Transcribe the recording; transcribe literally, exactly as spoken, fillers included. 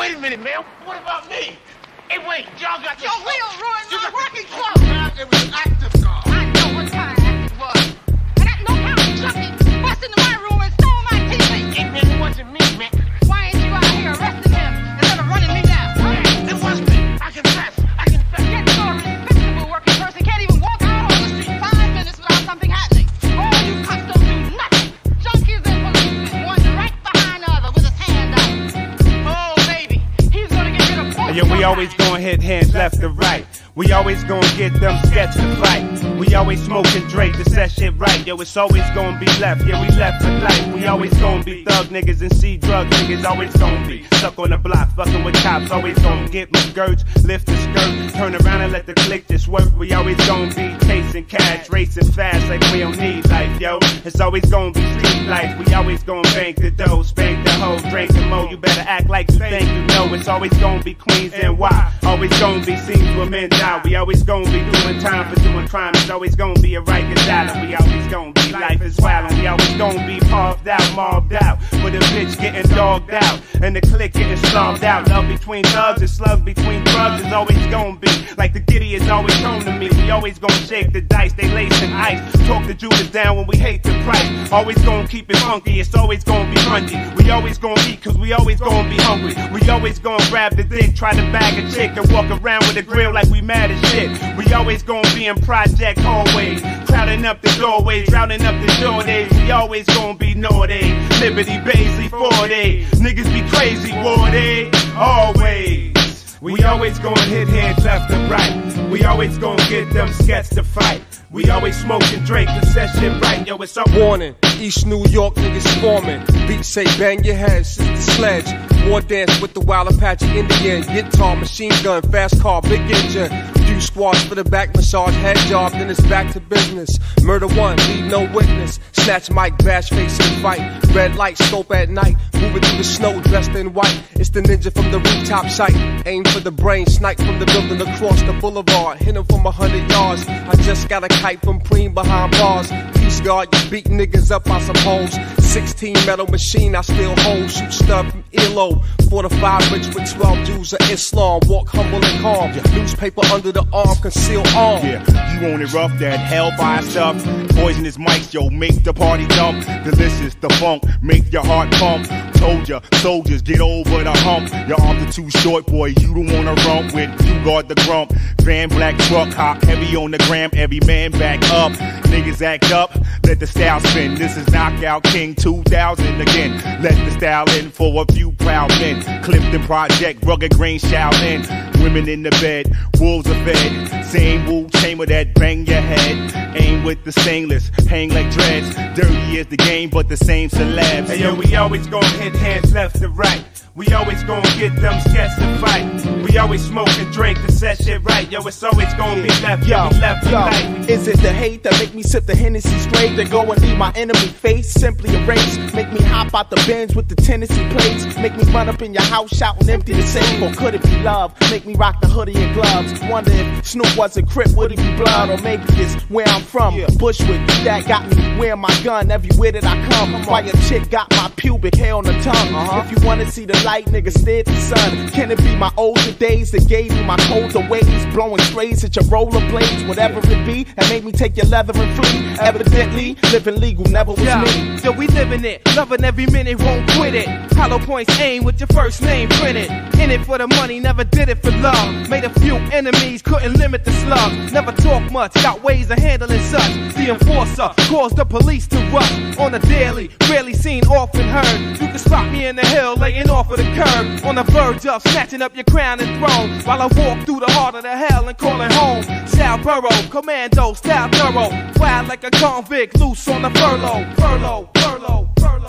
wait a minute, man. What about me? Hey, wait, y'all got your wheel ruined my working clothes. clothes. It was an active car. I know what kind of act it was. I got no kind of junkie bust into my room and stole my T V. Hey, man, it wasn't me, man. Why ain't you out here arresting him instead of running me down? Huh? It was me. I confess. I confess. Get to a respectable working person can't even walk out on the street five minutes without something happening. All you cops don't do nothing. Junkies and policemen, one right behind the other with his hand out. Oh, baby, he's gonna get rid of both. Yeah, we always gonna hit hands left to right. We always gonna get them skets to fight. We always smoking Drake to set shit right. Yo, it's always gonna be left. Yeah, we left for life. We always gonna be thug niggas and see drug niggas. Always gonna be stuck on the block, fucking with cops. Always gonna get my skirts, lift the skirt, turn around and let the click just work. We always gonna be chasing cash, racing fast like we don't need life, yo. It's always gonna be street life. We always gonna bank the dough, spank the hoe, drink the mo. You better act like you think you know. It's always gonna be Queens and why. Always gonna be scenes where men die. We always gonna be doing time for doing crime. It's always gonna be a Rikers Island. We always gonna be life is wild. And we always gonna be puffed out, mobbed out. With a bitch getting dogged out and the clique getting slogged out. Love between thugs and slugs between drugs is always gonna be like the giddy is always home to me. We always gonna shake the dice, they lacing ice. Talk the Judas down when we hate the price. Always gonna keep it funky, it's always gonna be crunchy. We always gonna eat cause we always gonna be hungry. We always gonna grab the dick, try to bag a chick and walk around with a grill like we mad as shit. We always gonna be in project hallways, crowding up the doorways, drowning up the door days. We always gonna be naughty, Liberty, Baisley, forty. Niggas be crazy, war day, always. We always gonna hit hands left and right. We always gonna get them skets to fight. We always smoking Drake to set shit right. Yo, it's up. Warning, East New York niggas swarming. Beats say bang your head, sister sledge. War dance with the Wild Apache Indian. Guitar, machine gun, fast car, big engine. Few squads for the back, massage head job, then it's back to business. Murder one, leave no witness. Snatch mic, bash face and fight. Red light, scope at night. Moving through the snow, dressed in white. It's the ninja from the rooftop site. Aim for the brain, snipe from the building across the boulevard. Hit him from a hundred yards. I just got a kite from Preem behind bars. Peace guard, you beat niggas up, I suppose. sixteen metal machine, I still hold. Shoot stuff from earlobe. forty-five rich with twelve Jews of Islam. Walk humble and calm. Newspaper under the arm, conceal arm. Yeah, you want it rough, that hellfire stuff. Poisonous mics, yo, make the party dump. Delicious, the funk, make your heart pump. Told ya, soldiers, get over the hump. Your arms are too short, boy, you don't wanna rump with. You guard the grump. Van black truck, hop heavy on the gram. Every man back up. Niggas act up, let the style spin. This is Knockout King two thousand again. Let the style in for a few proud men. Clifton Project, rugged grain Shaolin. Women in the bed, wolves are fed. Same Wu chamber that bang your head. Aim with the stainless, hang like dreads. Dirty is the game, but the same celebs. Hey yo, we always gonna hit hands left to right. We always gonna get them skets to fight. We always smoking Drake to set shit right. Yo, it's always gonna be left, yo, be left yo. Right. Is it the hate that make me sip the Hennessy straight? Then go and leave my enemy face simply erase. Make me hop out the Benz with the Tennessee plates. Make me run up in your house shouting empty the safe. Or could it be love? Make me rock the hoodie and gloves. Wonder if Snoop was a Crip, would he be blood? Or maybe it's where I'm from, yeah. Bushwick. That got me wearing my gun everywhere that I come. While your chick got my pubic hair on the tongue. Uh-huh. If you wanna see the light, nigga, stare at the sun. Can it be my older days that gave me my colder ways? Blowing strays at your rollerblades, whatever it be, and made me take your leather and flee. Evidently, living legal never was yeah. me. So we living it, loving every minute, won't quit it. Hollow points aim with your first name printed. In it for the money, never did it for love. Made a few enemies, couldn't limit the slug. Never talk much, got ways of handling such. The enforcer caused the police to rush on the daily, rarely seen, often heard. You can spot me in the hill, laying off of the curb, on the verge of snatching up your crown and throne, while I walk through the heart of the hell and call it home. Southborough, commando, style thorough, wild like a convict, loose on the furlough, furlough, furlough, furlough.